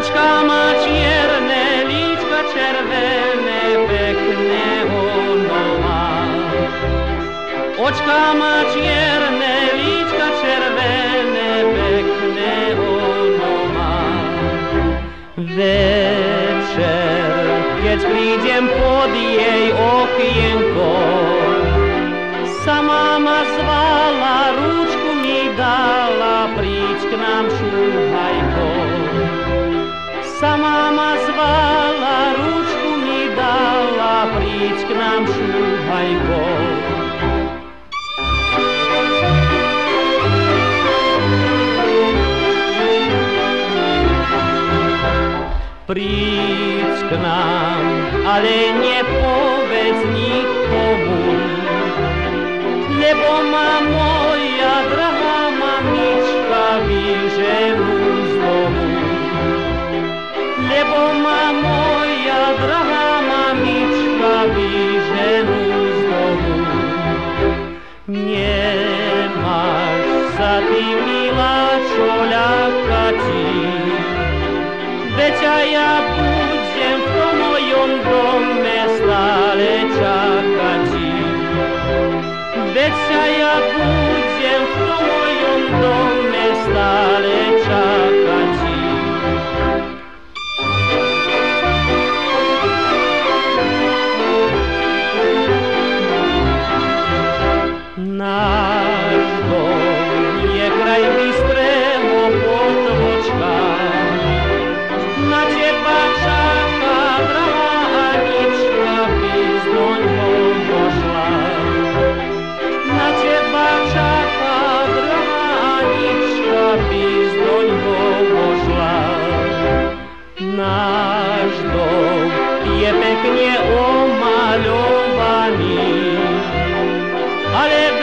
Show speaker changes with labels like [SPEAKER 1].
[SPEAKER 1] Oczka ma čierne, líčka červené, pekné ono má. Očka má čierne, líčka červené, pekné ono má. Večer, keď prídem pod jej okienko, sama ma zvala, ručku mi dala, príď k nám šuhajko. Sama ma zvala, ručku mi dala, príď k nám šuhajko. Príď k nám, ale nepovedz nikomu, lebo ma moja drahá mamička vyženú z domu. Lebo ma moja drahá mamička vyženú z domu. Nemáš sa ty, milá, čo ľakati, veď a ja budem v tom mojom dome stále čakati. Veď a ja budem v tom mojom dome stále čakati. Náš dom je kraj bystrého potvočka, na teba čaká drahá Anička, by z doňho pošla. Na teba čaká drahá Anička, by z doňho pošla. Náš dom je pekne omaľovaný, ale